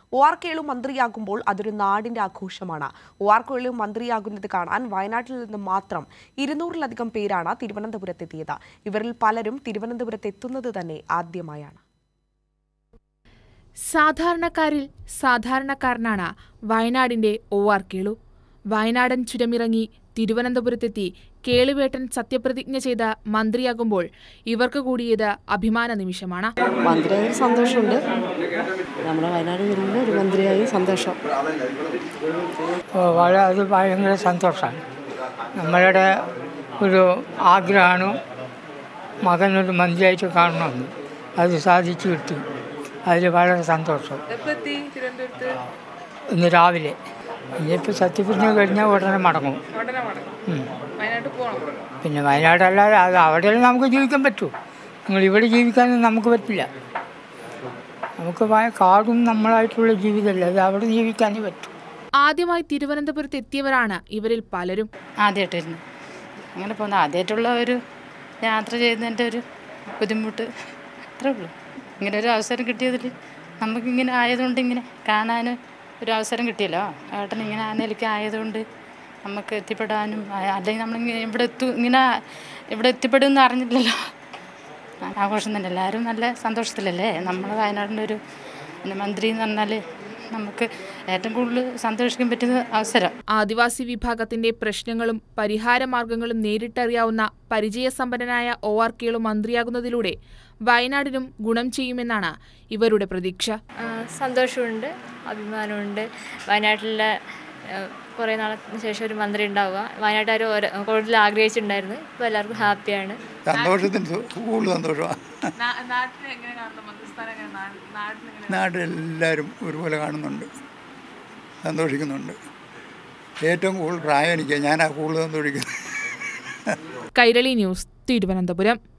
OR Kelu മന്ത്രിയാകുമ്പോൾ അതൊരു നാടിന്റെ ആഘോഷമാണ്. OR കേളു മന്ത്രിയാകുന്നത് കാണാൻ വയനാട്ടിൽ നിന്ന് മാത്രം 200-ലധികം പേരാണ് തിരുവനന്തപുരത്തെത്തിയത്. ഇവരിൽ പലരും തിരുവനന്തപുരത്തെത്തുന്നത് തന്നെ ആദ്യമായാണ്. സാധാരണക്കാരിൽ സാധാരണക്കാരനാണ് വയനാടിന്റെ OR കേളു. വയനാടൻ ചുരമിറങ്ങി തിരുവനന്തപുരത്തെത്തി കേളുവേട്ടൻ സത്യപ്രതിജ്ഞ ചെയ്ത മന്ത്രിയാകുമ്പോൾ ഇവർക്ക് കൂടിയത് അഭിമാന നിമിഷമാണ്. മന്ത്രിയായ സന്തോഷമുണ്ട്. നമ്മുടെ വയനാട് ജില്ലയിൽ ഒരു മന്ത്രിയായി സന്തോഷം. അത് ഭയങ്കര സന്തോഷമാണ്. നമ്മളുടെ ഒരു ആഗ്രഹമാണ് മകനൊരു മന്ത്രിയായിട്ട് കാണണമെന്ന്. അത് സാധിച്ചു കിട്ടി. അതിൽ വളരെ സന്തോഷം. ഇന്ന് രാവിലെ ഇനിയിപ്പോൾ സത്യപ്രതിജ്ഞ കഴിഞ്ഞാൽ ഉടനെ മടങ്ങും. പിന്നെ വയനാടല്ലാതെ അത് അവിടെയെല്ലാം നമുക്ക് ജീവിക്കാൻ പറ്റൂ. നിങ്ങൾ ഇവിടെ ജീവിക്കാനൊന്നും നമുക്ക് പറ്റില്ല. നമുക്ക് കാടും നമ്മളായിട്ടുള്ള ജീവിതമല്ല, അത് അവിടെ ജീവിക്കാനേ പറ്റൂ. ആദ്യമായി തിരുവനന്തപുരത്ത് എത്തിയവരാണ് ഇവരിൽ പലരും. ആദ്യമായിട്ടായിരുന്നു അങ്ങനെ പോകുന്ന, ആദ്യമായിട്ടുള്ള ഒരു യാത്ര ചെയ്യുന്നതിൻ്റെ ഒരു ബുദ്ധിമുട്ട് അത്രേ ഉള്ളൂ. ഇങ്ങനെ ഒരു അവസരം കിട്ടിയതിൽ നമുക്കിങ്ങനെ ആയതുകൊണ്ട് ഇങ്ങനെ കാണാൻ ഒരു അവസരം കിട്ടിയല്ലോ. ഏട്ടൻ ഇങ്ങനെ ആ നിലയ്ക്ക് ആയതുകൊണ്ട് നമുക്ക് എത്തിപ്പെടാനും, അല്ലെങ്കിൽ നമ്മളിങ്ങനെ ഇവിടെ എത്തിപ്പെടുമെന്ന് അറിഞ്ഞില്ലല്ലോ. ആഘോഷം തന്നെ, എല്ലാവരും നല്ല സന്തോഷത്തിലല്ലേ. നമ്മൾ വയനാടിൻ്റെ ഒരു മന്ത്രി എന്ന് പറഞ്ഞാൽ നമുക്ക് ഏറ്റവും കൂടുതൽ സന്തോഷിക്കാൻ പറ്റുന്ന അവസരം. ആദിവാസി വിഭാഗത്തിന്റെ പ്രശ്നങ്ങളും പരിഹാരമാർഗങ്ങളും നേരിട്ടറിയാവുന്ന പരിചയസമ്പന്നനായ OR കേളു മന്ത്രിയാകുന്നതിലൂടെ വയനാടിനും ഗുണം ചെയ്യുമെന്നാണ് ഇവരുടെ പ്രതീക്ഷ. സന്തോഷമുണ്ട്, അഭിമാനമുണ്ട്. വയനാട്ടിലെ കുറേ നാളത്തിന് ശേഷം ഒരു മന്ത്രി ഉണ്ടാവുക വയനാട്ടുകാർ കൂടുതൽ ആഗ്രഹിച്ചിട്ടുണ്ടായിരുന്നു. ഇപ്പോൾ എല്ലാവർക്കും ഹാപ്പിയാണ്. കൂടുതൽ സന്തോഷമാണ്. നാട്ടിലെല്ലാവരും ഒരുപോലെ കാണുന്നുണ്ട്, സന്തോഷിക്കുന്നുണ്ട്. ഏറ്റവും കൂടുതൽ പ്രായം എനിക്ക്, ഞാനാ കൂടുതൽ സന്തോഷിക്കുന്നത്. കൈരളി ന്യൂസ്, തിരുവനന്തപുരം.